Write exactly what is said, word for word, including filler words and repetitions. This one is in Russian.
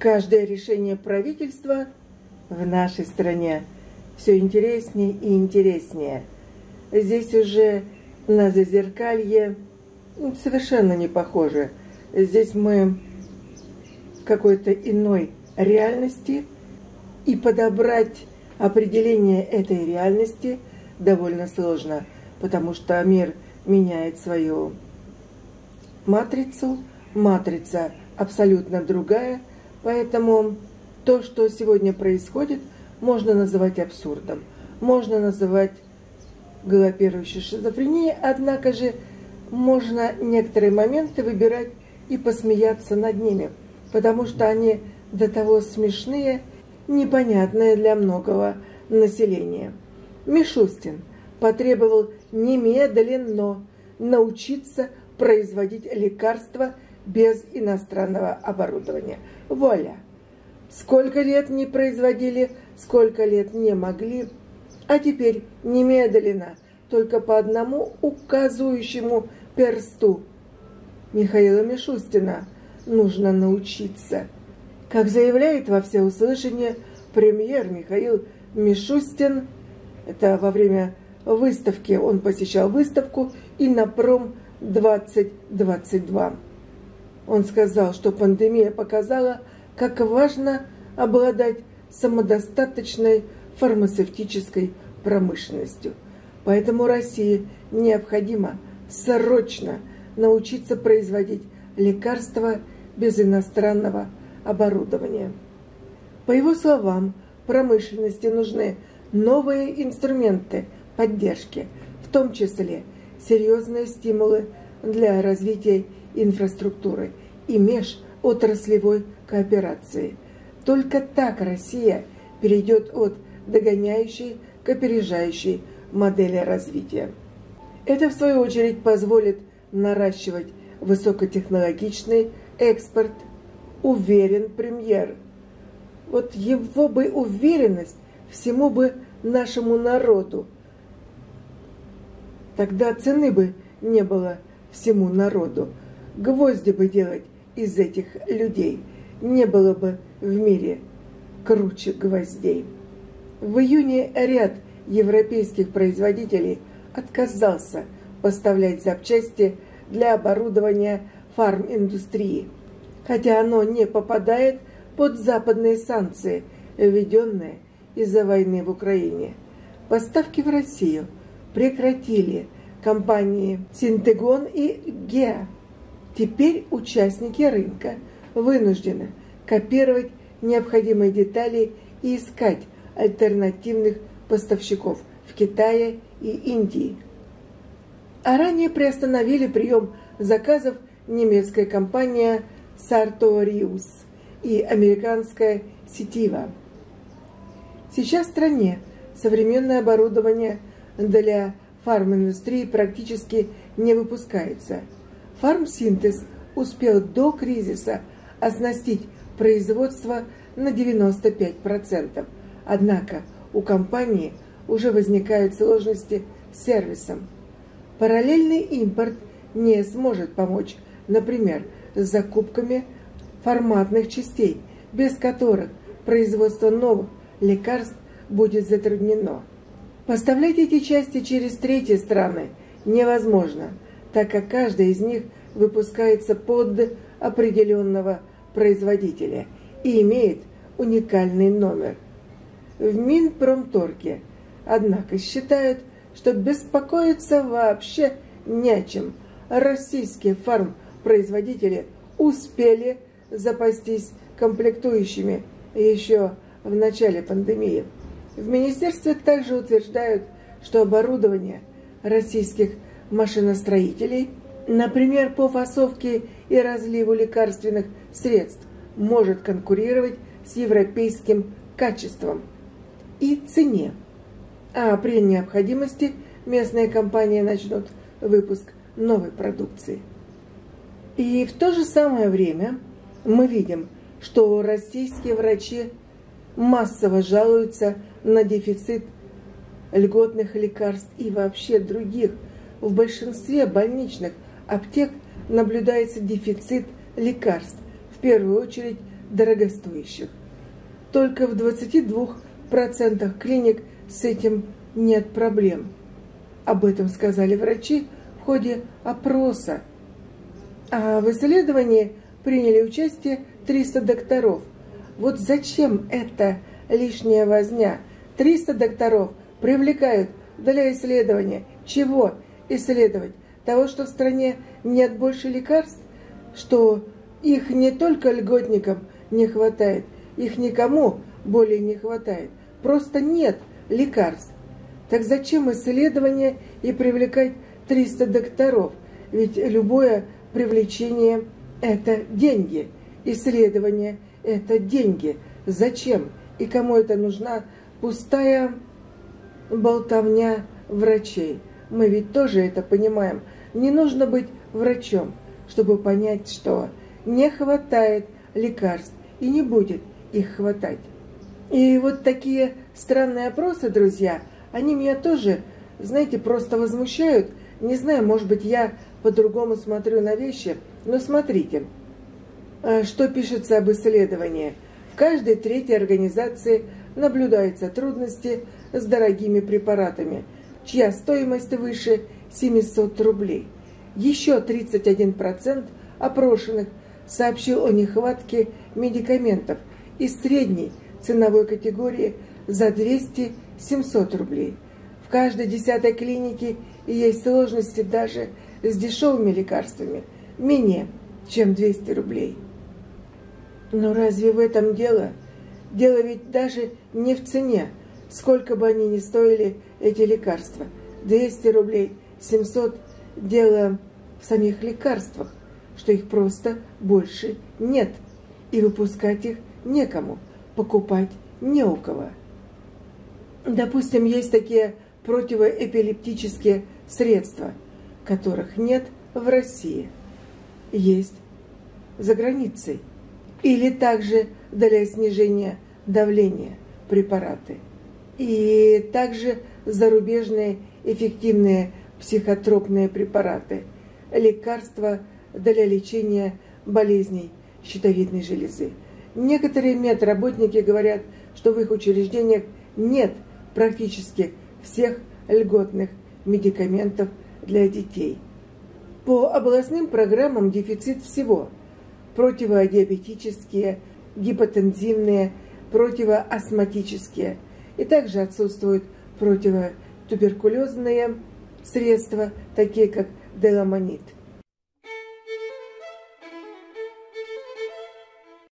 Каждое решение правительства в нашей стране все интереснее и интереснее. Здесь уже на зазеркалье совершенно не похоже. Здесь мы в какой-то иной реальности, и подобрать определение этой реальности довольно сложно, потому что мир меняет свою матрицу, матрица абсолютно другая, поэтому то, что сегодня происходит, можно называть абсурдом, можно называть галопирующей шизофренией, однако же можно некоторые моменты выбирать и посмеяться над ними, потому что они до того смешные, непонятные для многого населения. Мишустин потребовал немедленно научиться производить лекарства без иностранного оборудования. Вуаля! Сколько лет не производили, сколько лет не могли, а теперь немедленно, только по одному указывающему персту Михаила Мишустина нужно научиться. Как заявляет во всеуслышание премьер Михаил Мишустин, это во время выставки, он посещал выставку Иннопром двадцать двадцать два. Он сказал, что пандемия показала, как важно обладать самодостаточной фармацевтической промышленностью. Поэтому России необходимо срочно научиться производить лекарства без иностранного оборудования. По его словам, промышленности нужны новые инструменты поддержки, в том числе серьезные стимулы для развития инфраструктуры и межотраслевой кооперации. Только так Россия перейдет от догоняющей к опережающей модели развития. Это, в свою очередь, позволит наращивать высокотехнологичный экспорт, уверен премьер. Вот его бы уверенность всему бы нашему народу. Тогда цены бы не было всему народу. Гвозди бы делать из этих людей. Не было бы в мире круче гвоздей. В июне ряд европейских производителей отказался поставлять запчасти для оборудования фарминдустрии, хотя оно не попадает под западные санкции, введенные из-за войны в Украине. Поставки в Россию прекратили компании Синтегон и Геа. Теперь участники рынка вынуждены копировать необходимые детали и искать альтернативных поставщиков в Китае и Индии. А ранее приостановили прием заказов немецкая компания Sartorius и американская Ситива. Сейчас в стране современное оборудование для фарминдустрии практически не выпускается. Фармсинтез успел до кризиса оснастить производство на девяносто пять процентов. Однако у компании уже возникают сложности с сервисом. Параллельный импорт не сможет помочь, например, с закупками форматных частей, без которых производство новых лекарств будет затруднено. Поставлять эти части через третьи страны невозможно, так как каждая из них выпускается под определенного производителя и имеет уникальный номер. В Минпромторге, однако, считают, что беспокоиться вообще не о чем. Российские фармпроизводители успели запастись комплектующими еще в начале пандемии. В министерстве также утверждают, что оборудование российских машиностроителей, например, по фасовке и разливу лекарственных средств, может конкурировать с европейским качеством и цене. А при необходимости местные компании начнут выпуск новой продукции. И в то же самое время мы видим, что российские врачи массово жалуются на дефицит льготных лекарств и вообще других. В большинстве больничных аптек наблюдается дефицит лекарств, в первую очередь дорогостоящих. Только в двадцати двух процентах клиник с этим нет проблем. Об этом сказали врачи в ходе опроса. А в исследовании приняли участие триста докторов. Вот зачем эта лишняя возня? триста докторов привлекают для исследования. Чего исследовать? Того, что в стране нет больше лекарств? Что их не только льготникам не хватает, их никому более не хватает. Просто нет лекарств. Так зачем исследование и привлекать триста докторов? Ведь любое привлечение – это деньги. Исследование – это деньги. Зачем и кому это нужна пустая болтовня врачей? Мы ведь тоже это понимаем. Не нужно быть врачом, чтобы понять, что не хватает лекарств и не будет их хватать. И вот такие странные опросы, друзья, они меня тоже, знаете, просто возмущают. Не знаю, может быть, я по-другому смотрю на вещи, но смотрите, что пишется об исследовании. В каждой третьей организации наблюдаются трудности с дорогими препаратами, чья стоимость выше семисот рублей. Еще тридцать один процент опрошенных сообщил о нехватке медикаментов из средней ценовой категории за двести-семьсот рублей. В каждой десятой клинике есть сложности даже с дешевыми лекарствами, менее чем двести рублей. Но разве в этом дело? Дело ведь даже не в цене, сколько бы они ни стоили, эти лекарства. двести рублей, семьсот, дело в самих лекарствах, что их просто больше нет, и выпускать их некому, покупать не у кого. Допустим, есть такие противоэпилептические средства, которых нет в России, есть за границей. Или также для снижения давления препараты. И также зарубежные эффективные психотропные препараты, лекарства для лечения болезней щитовидной железы. Некоторые медработники говорят, что в их учреждениях нет практически всех льготных медикаментов для детей. По областным программам дефицит всего: противодиабетические, гипотензивные, противоастматические. И также отсутствуют противотуберкулезные средства, такие как деламонид.